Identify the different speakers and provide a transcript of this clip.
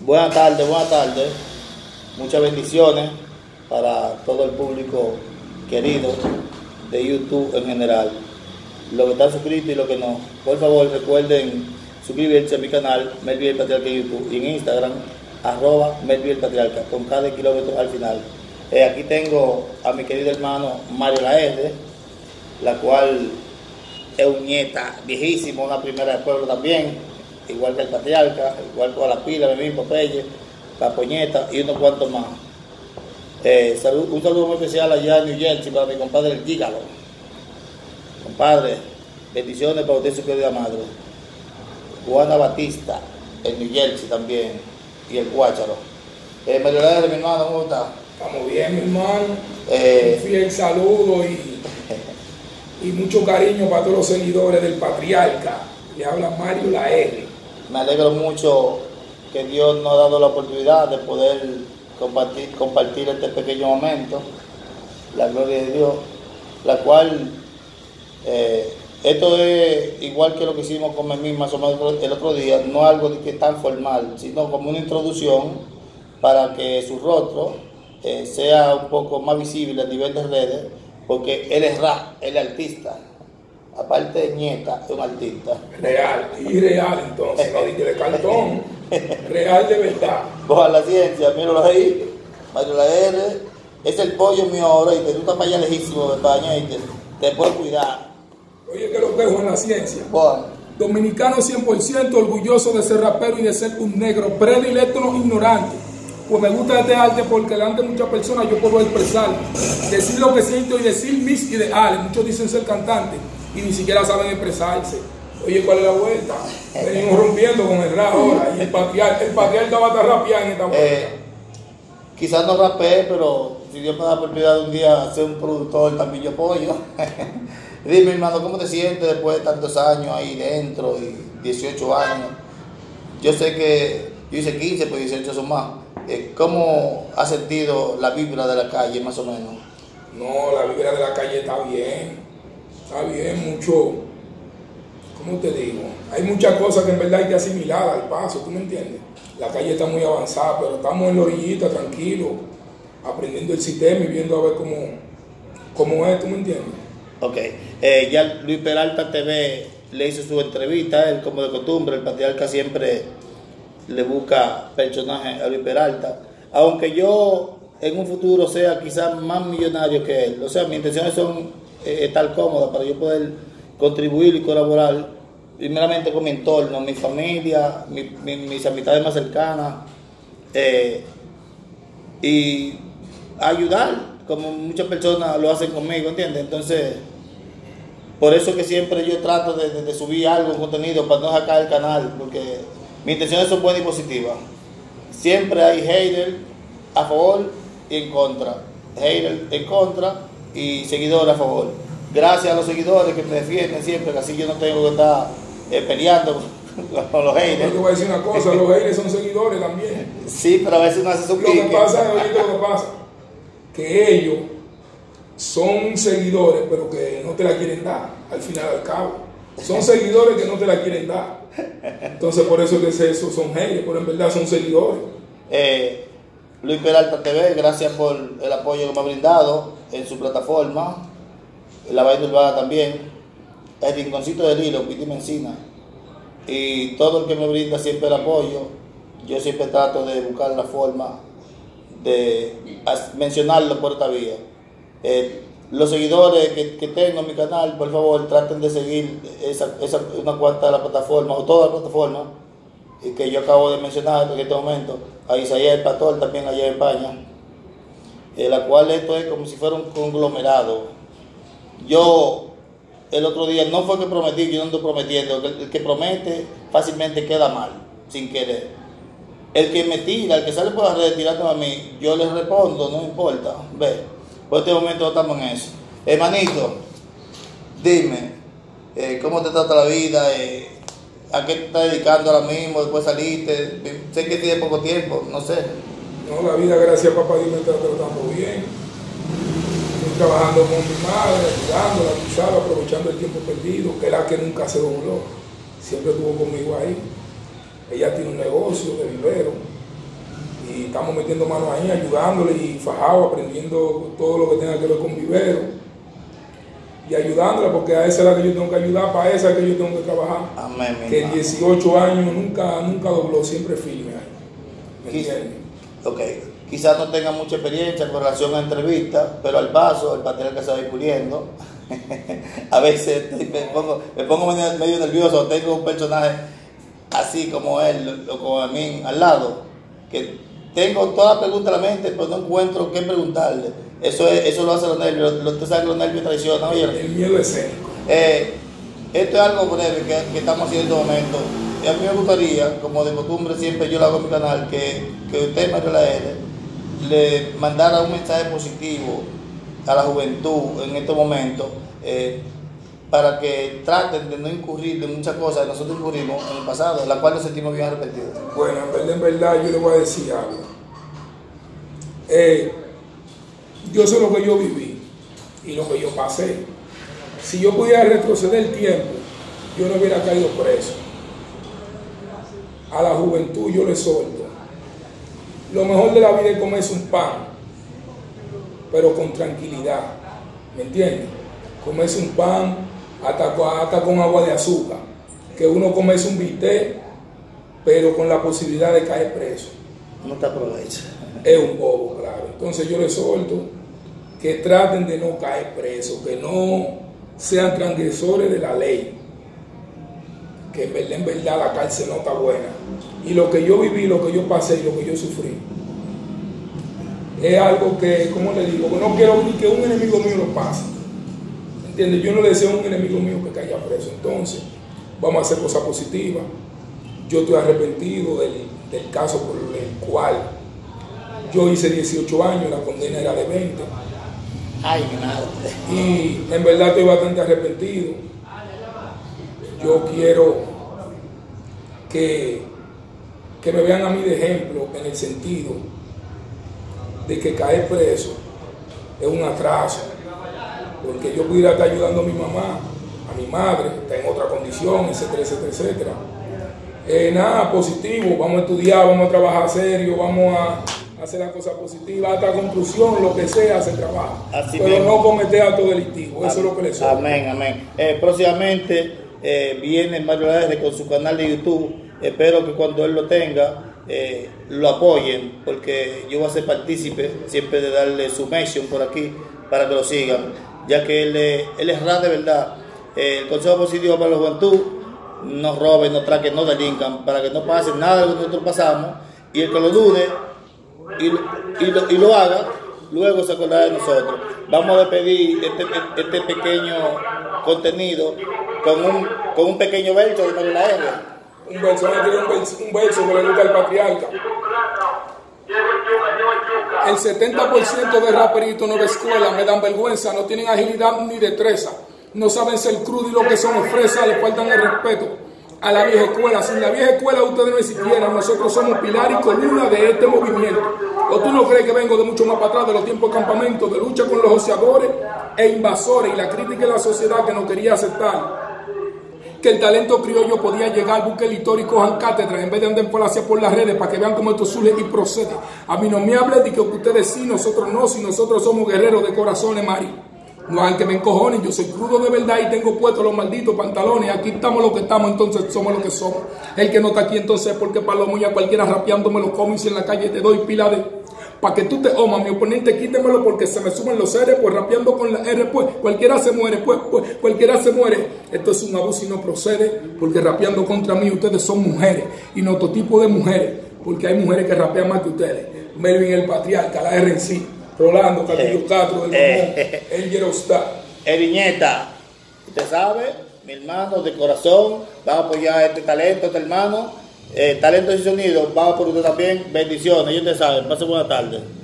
Speaker 1: Buenas tardes, buenas tardes. Muchas bendiciones para todo el público querido de YouTube en general. Los que están suscritos y los que no, por favor recuerden suscribirse a mi canal Melvin el Patriarca en YouTube y en Instagram @Melvin el Patriarca con cada kilómetro al final. Aquí tengo a mi querido hermano Mario La R, la cual es un nieta viejísimo, una primera de pueblo también, igual que el Patriarca, igual con la pila, mi mismo Popeye, la Poñeta y unos cuantos más. Un saludo muy especial allá en New Jersey para mi compadre el Gígalo. Compadre, bendiciones para usted y su querida madre. Juana Batista, en New Jersey también, y el Guácharo. Mario La R, mi hermano, ¿cómo está?
Speaker 2: Estamos bien, mi hermano. Un fiel saludo y mucho cariño para todos los seguidores del Patriarca. Le habla Mario La R.
Speaker 1: Me alegro mucho que Dios nos ha dado la oportunidad de poder compartir este pequeño momento, la gloria de Dios, la cual esto es igual que lo que hicimos con Memín más o menos el otro día, no algo de que tan formal, sino como una introducción para que su rostro sea un poco más visible a nivel de redes, porque él es rap, él es artista. Aparte de nieta, es un artista.
Speaker 2: Real, y real entonces, no dije de cartón, real de verdad.
Speaker 1: Baja la ciencia, míralo ahí, Mario La R, es el pollo mío ahora, y tú estás para allá lejísimo de España y te puedes cuidar.
Speaker 2: Oye, que lo dejo en la ciencia.
Speaker 1: Bueno.
Speaker 2: Dominicano 100%, orgulloso de ser rapero y de ser un negro, predilecto no ignorante. Pues me gusta este arte porque delante de muchas personas yo puedo expresar, decir lo que siento y decir mis ideales. Muchos dicen ser cantante y ni siquiera saben expresarse. Oye, ¿cuál es la vuelta? Venimos rompiendo con el rap ahora y el patriarca va a estar rapeando en esta vuelta.
Speaker 1: Quizás no rapee, pero si Dios me da la oportunidad de un día ser un productor, también yo apoyo. Dime, hermano, ¿cómo te sientes después de tantos años ahí dentro y 18 años? Yo sé que yo hice 15, pues 18 son más. ¿Cómo has sentido la vibra de la calle, más o menos?
Speaker 2: No, la vibra de la calle está bien, mucho, ¿cómo te digo? Hay muchas cosas que en verdad hay que asimilar al paso, ¿tú me entiendes? La calle está muy avanzada, pero estamos en la orillita, tranquilos, aprendiendo el sistema y viendo a ver cómo es, ¿tú me entiendes?
Speaker 1: Ok, ya Luis Peralta TV le hizo su entrevista, él como de costumbre, el Patriarca siempre le busca personajes a Luis Peralta, aunque yo en un futuro sea quizás más millonario que él, o sea, mis intenciones son estar cómodas para yo poder contribuir y colaborar primeramente con mi entorno, mi familia, mis amistades más cercanas, y ayudar como muchas personas lo hacen conmigo, ¿entiendes? Entonces, por eso que siempre yo trato de subir algo, contenido, para no sacar el canal, porque mis intenciones son buenas y positivas. Siempre hay haters a favor y en contra. Haters en contra y seguidores a favor. Gracias a los seguidores que me defienden siempre, que así yo no tengo que estar peleando con los haters.
Speaker 2: Yo te voy a decir una cosa, los haters son seguidores también.
Speaker 1: Sí, pero a veces uno hace su
Speaker 2: Lo que pasa, oye, lo que pasa, que ellos son seguidores, pero que no te la quieren dar, al final al cabo. Son seguidores que no te la quieren dar. Entonces por eso es que esos son haters, pero en verdad son seguidores.
Speaker 1: Luis Peralta TV, gracias por el apoyo que me ha brindado en su plataforma, La Vaina Urbana también, el Rinconcito del Hilo, Piti Mencina, y todo el que me brinda siempre el apoyo. Yo siempre trato de buscar la forma de mencionarlo por esta vía. Los seguidores que tengo en mi canal, por favor, traten de seguir una cuanta de la plataforma, o toda la plataforma, que yo acabo de mencionar en este momento, a Isaías el Pastor también allá en España, la cual esto es como si fuera un conglomerado. Yo el otro día no fue que prometí, yo no ando prometiendo, el que promete fácilmente queda mal, sin querer. El que me tira, el que sale por las redes tirándome a mí, yo les respondo, no importa, ve, por este momento estamos en eso. Hermanito, dime, ¿cómo te trata la vida? ¿A qué te estás dedicando ahora mismo? Después saliste, sé que tienes poco tiempo, no sé.
Speaker 2: No, la vida, gracias a papá Dios, me está tratando bien. Estoy trabajando con mi madre, ayudándola, tú sabes, aprovechando el tiempo perdido, que era que nunca se dobló. Siempre estuvo conmigo ahí. Ella tiene un negocio de vivero estamos metiendo manos ahí, ayudándole y fajado, aprendiendo todo lo que tenga que ver con vivero y ayudándola, porque a esa es la que yo tengo que ayudar, para esa es que yo tengo que trabajar.
Speaker 1: Amén,
Speaker 2: que 18 años nunca dobló, siempre firme ahí. ¿Me entiendes?
Speaker 1: Ok, quizás no tenga mucha experiencia con relación a entrevistas, pero al paso, el patriarca se va a ir puliendo. A veces me pongo medio nervioso, tengo un personaje así como él, o como a mí, al lado, que tengo todas las preguntas en la mente, pero no encuentro qué preguntarle. Eso lo hace los nervios, usted sabe que los nervios traicionan. Oye,
Speaker 2: el miedo escénico.
Speaker 1: Esto es algo breve que estamos haciendo en este momento. Y a mí me gustaría, como de costumbre siempre yo lo hago en mi canal, que usted, Mario Laere, le mandara un mensaje positivo a la juventud en estos momentos, para que traten de no incurrir en muchas cosas que nosotros incurrimos en el pasado, la cual nos sentimos bien arrepentidos.
Speaker 2: Bueno, en verdad yo le voy a decir algo. Yo sé lo que yo viví y lo que yo pasé. Si yo pudiera retroceder el tiempo, yo no hubiera caído preso. A la juventud yo le solto. Lo mejor de la vida es comerse un pan, pero con tranquilidad. ¿Me entiendes? Comerse un pan hasta con agua de azúcar. Que uno comerse un bistec, pero con la posibilidad de caer preso.
Speaker 1: No te aprovecha.
Speaker 2: Es un bobo, claro. Entonces yo les solto que traten de no caer presos, que no sean transgresores de la ley, que en verdad la cárcel no está buena. Y lo que yo viví, lo que yo pasé y lo que yo sufrí, es algo que, ¿cómo le digo? Que no quiero ni que un enemigo mío lo pase. ¿Entiendes? Yo no le deseo a un enemigo mío que caiga preso. Entonces, vamos a hacer cosas positivas. Yo estoy arrepentido del caso por el cual yo hice 18 años, la condena era de 20.
Speaker 1: Ay, mi madre.
Speaker 2: Y en verdad estoy bastante arrepentido. Yo quiero que me vean a mí de ejemplo en el sentido de que caer preso es un atraso, porque yo pudiera estar ayudando a mi mamá, a mi madre, está en otra condición, etcétera, etcétera, etcétera. Nada, positivo, vamos a estudiar, vamos a trabajar serio, vamos a hacer las cosas positivas, hasta conclusión, lo que sea, se trabaja. Así pero mismo. No cometer actos delictivos, eso es lo que le sobra.
Speaker 1: Amén, amén. Próximamente viene Mario Laere con su canal de YouTube. Espero que cuando él lo tenga, lo apoyen, porque yo voy a ser partícipe siempre de darle su mention por aquí para que lo sigan, ya que él es raro de verdad. El consejo positivo para la juventud: no roben, no traquen, no delincan, para que no pase nada de lo que nosotros pasamos, y el que lo dude y lo haga, luego se acordará de nosotros. Vamos a despedir este pequeño contenido con un pequeño verso de Mario Laere.
Speaker 2: Un verso que le gusta al patriarca. El 70% de raperitos no de escuela me dan vergüenza, no tienen agilidad ni destreza, no saben ser crudo y lo que son fresas, le faltan el respeto a la vieja escuela. Sin la vieja escuela ustedes no existieran, nosotros somos pilar y columna de este movimiento. ¿O tú no crees que vengo de mucho más para atrás, de los tiempos de campamento, de lucha con los ociadores e invasores y la crítica de la sociedad que no quería aceptar que el talento criollo podía llegar? Busque el histórico, cojan cátedra en vez de andar en falacia por las redes para que vean cómo esto surge y procede. A mí no me hablen de que ustedes sí, nosotros no, si nosotros somos guerreros de corazones, Mari. No hagan que me encojonen, yo soy crudo de verdad y tengo puestos los malditos pantalones. Aquí estamos los que estamos, entonces somos los que somos. El que no está aquí entonces porque palomo y a cualquiera rapeándome los cómics en la calle te doy pila de... Para que tú te omas, mi oponente quítemelo porque se me suben los R, pues rapeando con la R, pues cualquiera se muere, pues cualquiera se muere. Esto es un abuso y no procede, porque rapeando contra mí ustedes son mujeres, y no todo tipo de mujeres, porque hay mujeres que rapean más que ustedes. Melvin el Patriarca, la RNC, Rolando, Castillo Castro, el Mamón, el Yerostar.
Speaker 1: Eriñeta, usted sabe, mi hermano de corazón, va a apoyar este talento, este hermano. Talento y sonido, vamos por usted también. Bendiciones, y usted sabe, pase buena tarde.